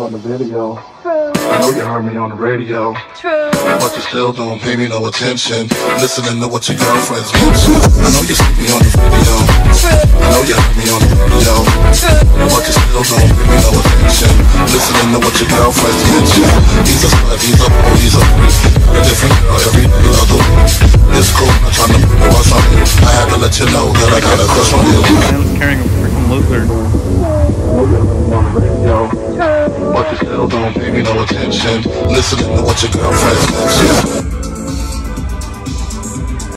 on the video. I know you heard me on the radio. But you still don't pay me no attention. Listening to what your girlfriends mention. I know you see me on the video. I know you heard me on the radio. But you still don't pay me no attention. Listening to what your girlfriends mention. He's a slut, he's a boy, he's a freak. A different girl every day of the week. It's cool, I'm trying to put it on something. I had to let you know that I got a crush on you. Man's carrying a freaking lizard. But you still don't pay me no attention. Listening to what your girlfriends mention.